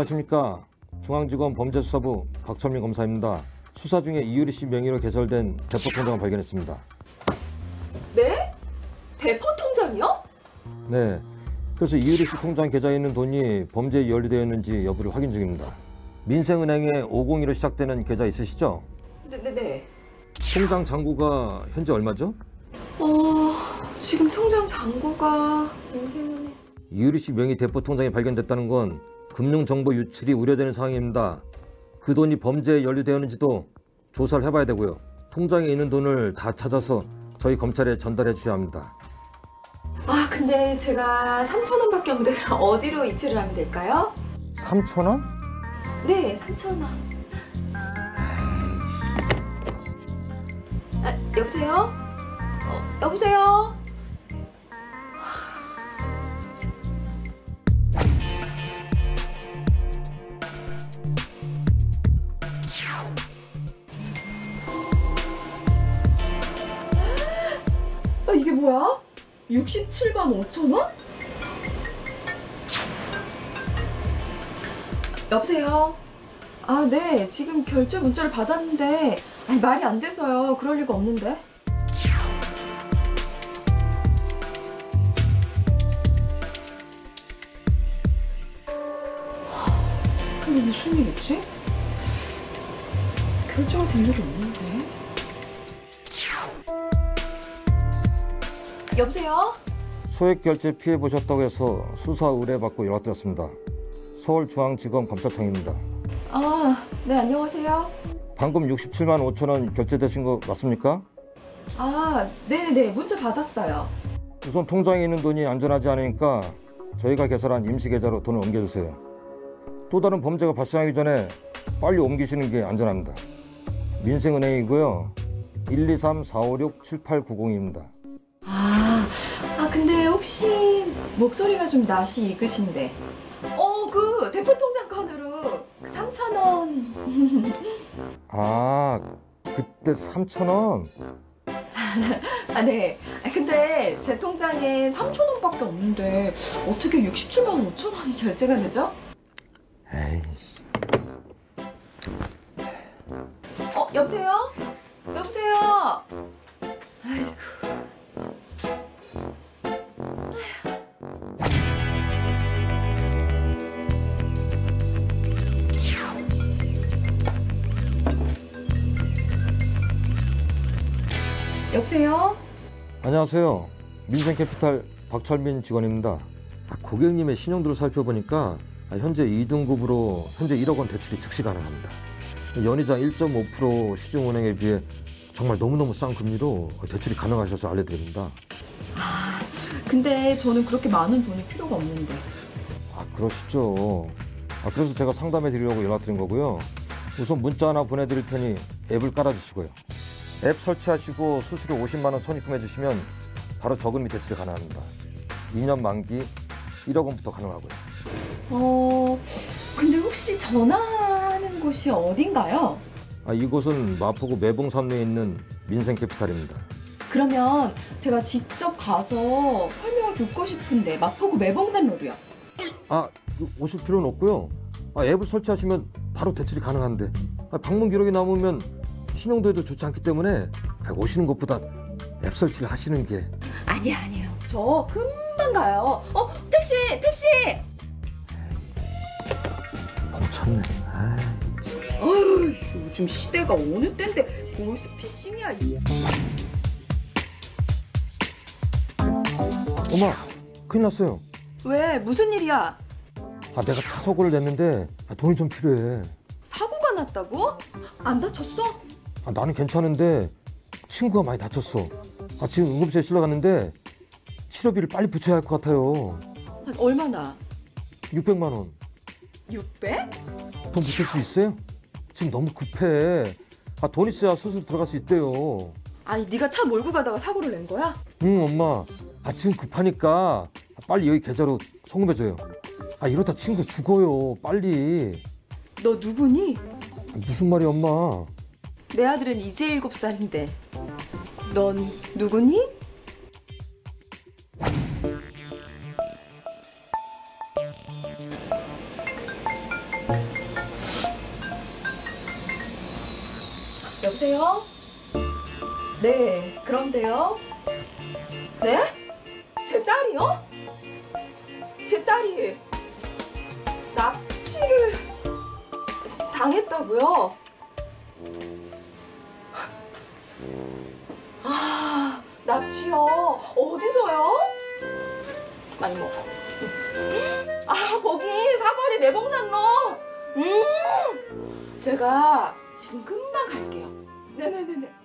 안녕하십니까. 중앙지검 범죄수사부 박철민 검사입니다. 수사 중에 이유리 씨 명의로 개설된 대포통장을 발견했습니다. 네? 대포통장이요? 네. 그래서 이유리 씨 통장 계좌에 있는 돈이 범죄에 연루되었는지 여부를 확인 중입니다. 민생은행에 502로 시작되는 계좌 있으시죠? 네. 통장 잔고가 현재 얼마죠? 지금 통장 잔고가 민생은행... 이유리 씨 명의 대포통장이 발견됐다는 건 금융정보 유출이 우려되는 상황입니다. 그 돈이 범죄에 연루되었는지도 조사를 해봐야 되고요. 통장에 있는 돈을 다 찾아서 저희 검찰에 전달해 주셔야 합니다. 근데 제가 3,000원밖에 없는데 그럼 어디로 이체를 하면 될까요? 3,000원? 네, 3,000원. 여보세요? 여보세요? 이게 뭐야? 67만 5천 원? 여보세요? 네. 지금 결제 문자를 받았는데 말이 안 돼서요. 그럴 리가 없는데. 근데 무슨 일이지? 결제가 된 일이 없는데. 여보세요? 소액 결제 피해 보셨다고 해서 수사 의뢰받고 연락드렸습니다. 서울중앙지검 검찰청입니다. 네, 안녕하세요. 방금 67만 5천 원 결제되신 거 맞습니까? 네네네. 문자 받았어요. 우선 통장에 있는 돈이 안전하지 않으니까 저희가 개설한 임시계좌로 돈을 옮겨주세요. 또 다른 범죄가 발생하기 전에 빨리 옮기시는 게 안전합니다. 민생은행이고요. 123-456-7890입니다. 근데 혹시 목소리가 좀 낯이 익으신데. 그 대포통장 건으로 3,000원. 그때 3,000원? 네. 근데 제 통장에 3,000원밖에 없는데 어떻게 67만 5천 원이 결제가 되죠? 에이씨. 여보세요? 여보세요? 아이고. 여보세요? 안녕하세요. 민생캐피탈 박철민 직원입니다. 고객님의 신용도를 살펴보니까 현재 2등급으로 현재 1억 원 대출이 즉시 가능합니다. 연이자 1.5% 시중은행에 비해 정말 너무너무 싼 금리로 대출이 가능하셔서 알려드립니다. 근데 저는 그렇게 많은 돈이 필요가 없는데. 그러시죠. 그래서 제가 상담해 드리려고 연락드린 거고요. 우선 문자 하나 보내드릴 테니 앱을 깔아주시고요. 앱 설치하시고 수수료 50만 원 선입금해 주시면 바로 저금리 대출이 가능합니다. 2년 만기 1억 원부터 가능하고요. 근데 혹시 전화하는 곳이 어딘가요? 이곳은 마포구 매봉삼로에 있는 민생캐피탈입니다. 그러면 제가 직접 가서 설명을 듣고 싶은데 마포구 매봉산로로요. 오실 필요는 없고요. 앱을 설치하시면 바로 대출이 가능한데 방문 기록이 남으면 신용도에도 좋지 않기 때문에 오시는 것보다 앱 설치를 하시는 게... 아니에요. 저 금방 가요. 택시! 멈췄네. 요즘 시대가 어느 때인데 보이스피싱이야. 엄마, 큰일 났어요. 왜? 무슨 일이야? 내가 차석을 냈는데 돈이 좀 필요해. 사고가 났다고? 안 다쳤어? 나는 괜찮은데 친구가 많이 다쳤어. 지금 응급실에 실려갔는데 치료비를 빨리 붙여야 할 것 같아요. 얼마나? 600만 원. 600? 돈 붙일 수 있어요? 지금 너무 급해. 돈 있어야 수술 들어갈 수 있대요. 네가 차 몰고 가다가 사고를 낸 거야? 응, 엄마. 지금 급하니까 빨리 여기 계좌로 송금해줘요. 이러다 친구 죽어요. 빨리. 너 누구니? 무슨 말이야, 엄마. 내 아들은 이제 7살인데 넌 누구니? 여보세요? 네, 그런데요? 네? 제 딸이요? 제 딸이 납치를 당했다고요? 아, 납치요? 어디서요? 많이 먹어. 아, 거기 사거리 매봉산로. 제가 지금 금방 갈게요. 네네네네.